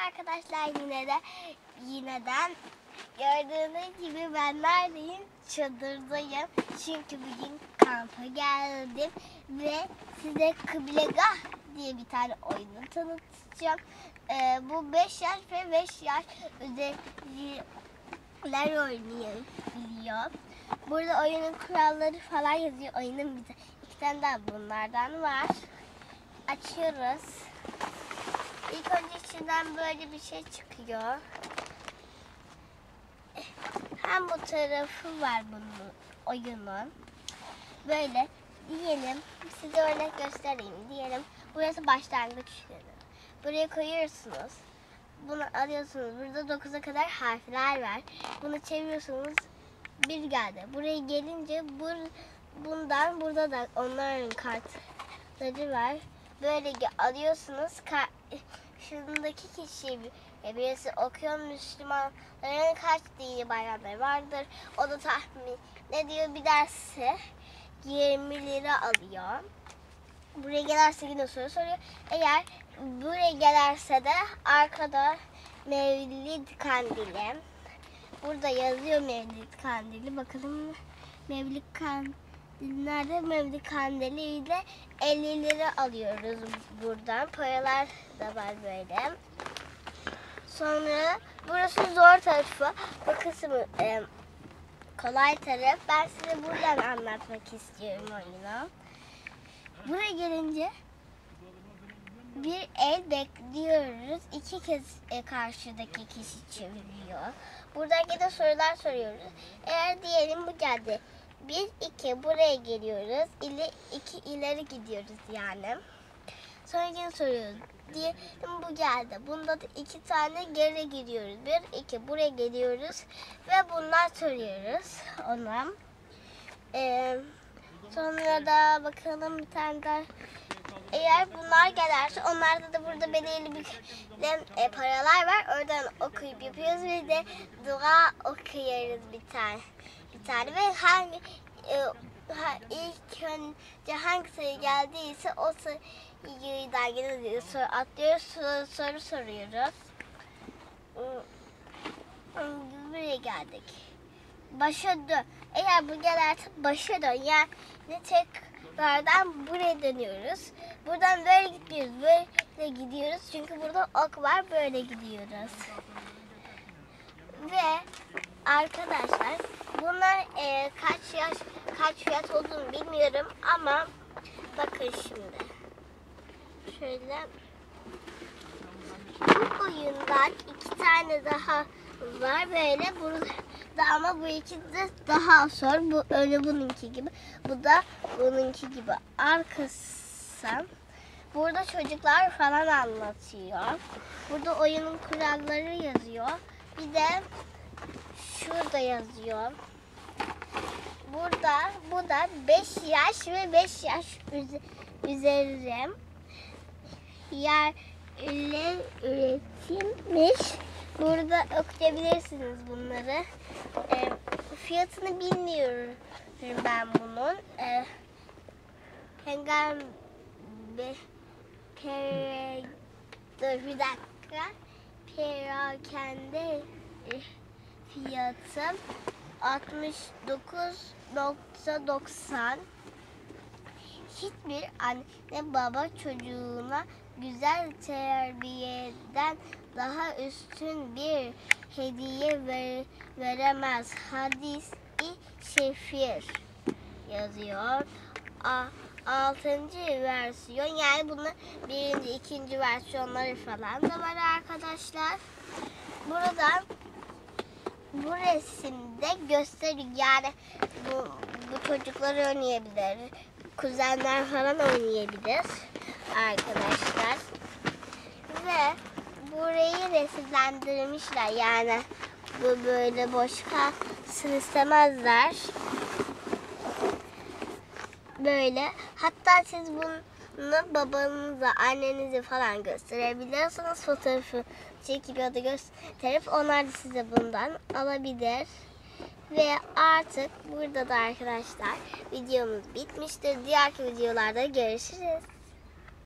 arkadaşlar, yineden gördüğünüz gibi ben neredeyim? Çadırdayım. Çünkü bugün kampa geldim ve size Kıblegah diye bir tane oyunu tanıtacağım. Bu 5 yaş ve 5 yaş üzeriler oynayabiliyor. Burada oyunun kuralları falan yazıyor. Oyunun bize 2 tane daha bunlardan var. Açıyoruz. İlk önce içinden böyle bir şey çıkıyor. Hem bu tarafı var bunun, oyunun. Böyle diyelim, size örnek göstereyim. Diyelim burası başlangıç yeri. Buraya koyuyorsunuz. Bunu alıyorsunuz. Burada 9'a kadar harfler var. Bunu çeviriyorsunuz. Bir geldi. Buraya gelince bundan burada da onların kartları var. Böyle alıyorsunuz. Şundaki kişi birisi okuyor. Müslümanların kaç dini bayramları vardır? O da tahmin ediyor. Bir derse 20 lira alıyor. Buraya gelirse yine soru soruyor. Eğer buraya gelirse de arkada Mevlid Kandili. Burada yazıyor Mevlid Kandili. Bakalım Mevlid Kandili nerede? Mevlid Kandili ile 50 lira alıyoruz buradan. Paralar da var böyle. Sonra burası zor tarafı. Bu kısmı kolay taraf. Ben size buradan anlatmak istiyorum oyunu. Buraya gelince bir el bekliyoruz. 2 kez karşıdaki kişi çeviriyor. Buradan yine sorular soruyoruz. Eğer diyelim bu geldi. 1, 2 buraya geliyoruz. 2 ileri gidiyoruz yani. Sonra yine soruyoruz. Diyelim bu geldi. Bunda da 2 tane geri gidiyoruz. 1, 2 buraya geliyoruz. Ve bunlar soruyoruz ona. Sonra da bakalım bir tane daha. Eğer bunlar gelirse onlarda da burada belirli bir paralar var. Oradan okuyup yapıyoruz ve de dua okuyoruz bir tane ve ilk önce hangi sayı geldiyse o sayıyı da atlıyoruz, soru soruyoruz. Buraya geldik. Başa dön. Eğer bu gelirse başa dön. Yani tekrardan buraya dönüyoruz. Buradan böyle gitmiyoruz. Böyle gidiyoruz. Çünkü burada ok var. Böyle gidiyoruz. Ve arkadaşlar bunlar kaç fiyat olduğunu bilmiyorum ama bakın şimdi. Şöyle bu oyundan 2 tane daha var böyle burada ama bu ikisi de daha zor. Bu öyle bununki gibi. Bu da bununki gibi. Arkası. Burada çocuklar falan anlatıyor. Burada oyunun kuralları yazıyor. Bir de şurada yazıyor. Bu da 5 yaş ve 5 yaş üzeri yerler üretilmiş. Burada okuyabilirsiniz bunları. Fiyatını bilmiyorum ben bunun. Bir dakika. Perakende fiyatı 69.90. Hiçbir anne baba çocuğuna güzel terbiyeden daha üstün bir hediye veremez. Hadis-i şerif yazıyor. 6. versiyon, yani bunun 1. 2. versiyonları falan da var arkadaşlar. Buradan bu resimde gösteriyor. Yani bu çocuklar oynayabilir. Kuzenler falan oynayabilir arkadaşlar. Ve burayı resimlendirmişler. Yani bu böyle boş kalsın istemezler. Böyle. Hatta siz bunu babanıza, annenize falan gösterebilirsiniz. Fotoğrafı çekip ya da gösterip onlar da size bundan alabilir. Ve artık burada da arkadaşlar videomuz bitmiştir. Diğer videolarda görüşürüz.